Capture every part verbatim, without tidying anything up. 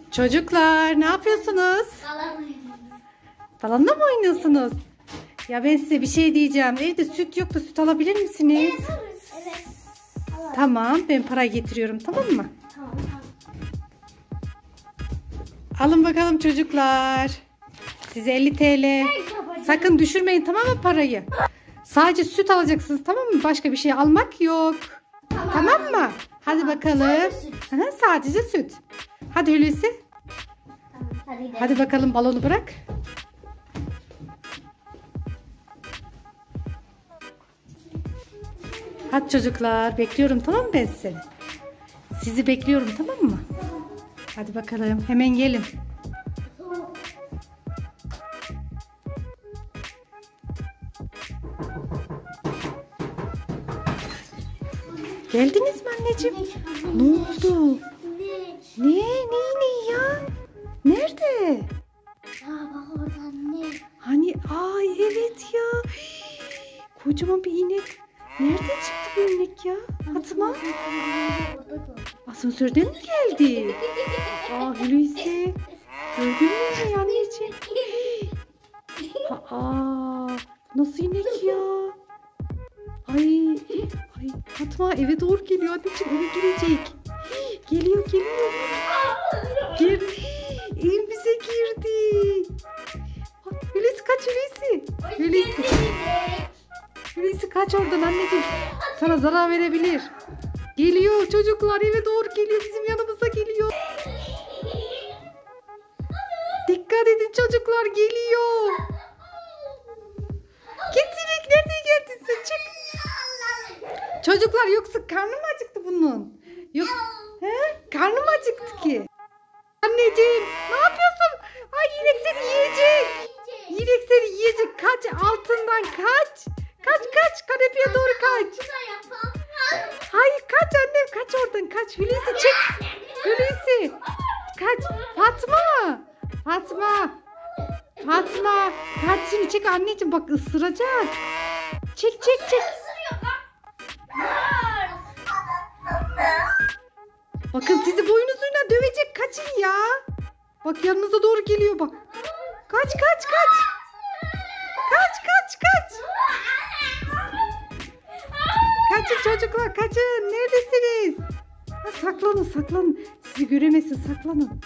Çocuklar ne yapıyorsunuz? Falanla mı oynuyorsunuz? Ya ben size bir şey diyeceğim. Evde süt yok da süt alabilir misiniz? Evet. Evet. Tamam, ben para getiriyorum, tamam mı? Tamam, tamam. Alın bakalım çocuklar. Size elli TL. Sakın düşürmeyin, tamam mı, parayı? Sadece süt alacaksınız, tamam mı? Başka bir şey almak yok. Tamam, tamam mı? Hadi tamam. bakalım. Sadece süt. Aha, sadece süt. Hadi Hulusi. Tamam, hadi gidelim. Hadi bakalım, balonu bırak. Hadi çocuklar, bekliyorum, tamam mı ben sizi? Sizi bekliyorum, tamam mı? Hadi bakalım, hemen gelin. Geldiniz mi anneciğim? Ne oldu? Ne? Ne? Ne ne ya? Nerede? Aa, bak orada ne? Hani ay evet ya. Kocaman bir inek. Nerede çıktı bu inek ya? Fatma? Asansörden mi geldi? Aa Hulusi. Gördün mü anneciğim? Aa nasıl inek ya? Ay, ay Fatma eve doğru geliyor anneciğim, eve girecek. Geliyor geliyor. Gir. Evimize girdi. Hulusi kaç Hulusi. Hulusi. Hulusi kaç oradan anneciğim. Sana zarar verebilir. Geliyor çocuklar, eve doğru geliyor, bizim yanımıza geliyor. Dikkat edin çocuklar, geliyor. Getirin, nereye geldin sen? Çık. Çocuklar yoksa karnı mı acıktı bunun? Yok. He? Karnı mı acıktı ki? Anneciğim ne yapıyorsun? Ay inek seni yiyecek. İnek seni yiyecek. Kaç altından kaç. Kaç kaç kanepeye doğru kaç. Hayır kaç annem, kaç oradan kaç. Hulusi çık. Hulusi kaç. Fatma. Fatma. Fatma. Kaç şimdi, çek anneciğim, bak ısıracak. Çek çek çek. Bakın sizi boynuzuyla dövecek, kaçın ya. Bak yanınıza doğru geliyor bak. Kaç kaç kaç. Kaç kaç kaç. Kaçın çocuklar, kaçın. Neredesiniz? Ha, saklanın saklanın. Sizi göremesin, saklanın.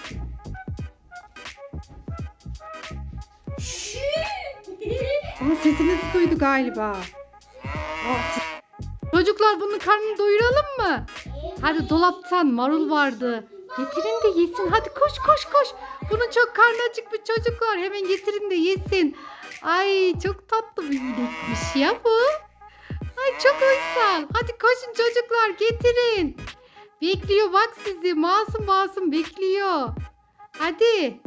Aa, sesinizi duydu galiba. Aa, siz... Çocuklar bunun karnını doyuralım mı? Hadi dolaptan marul vardı. Getirin de yesin. Hadi koş koş koş. Bunun çok karnı acıkmış çocuklar. Hemen getirin de yesin. Ay çok tatlı bir inekmiş ya bu. Ay çok uysal. Hadi koşun çocuklar, getirin. Bekliyor bak sizi. Masum masum bekliyor. Hadi.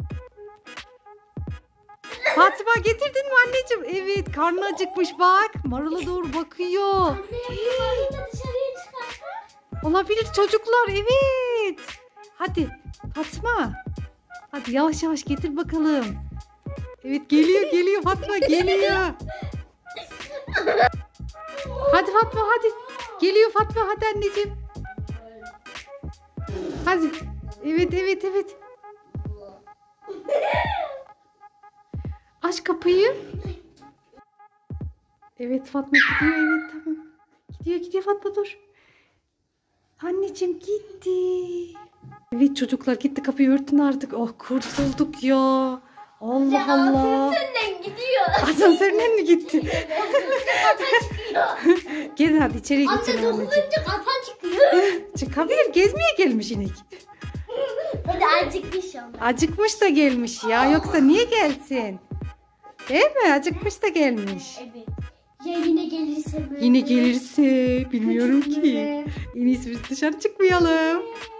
Fatma getirdin mi anneciğim? Evet, karnı acıkmış bak. Marula doğru bakıyor. Anne, bu dışarıya çıkarsa? Olabilir çocuklar, evet. Hadi Fatma. Hadi yavaş yavaş getir bakalım. Evet geliyor geliyor Fatma, geliyor. Hadi Fatma hadi. Geliyor Fatma, hadi anneciğim. Hadi. Evet evet evet. Aç kapıyı. Evet Fatma gidiyor, evet tamam. Gidiyor gidiyor Fatma, dur. Anneciğim gitti. Evet çocuklar gitti, kapıyı örtün artık. Oh kurtulduk ya. Allah Ya, Allah. asansörden gidiyor. Asansörden mi gitti? Gelin hadi içeriye Anne geçelim anneciğim. dokununca kafa çıkıyor. Çıkabilir, gezmeye gelmiş inek. Böyle acıkmış ama. Acıkmış da gelmiş ya, yoksa niye gelsin? Değil mi? Acıkmış da gelmiş. Evet. Ya yine gelirse böyle. Yine gelirse bilmiyorum Kötü ki. böyle. En iyisi biz dışarı çıkmayalım.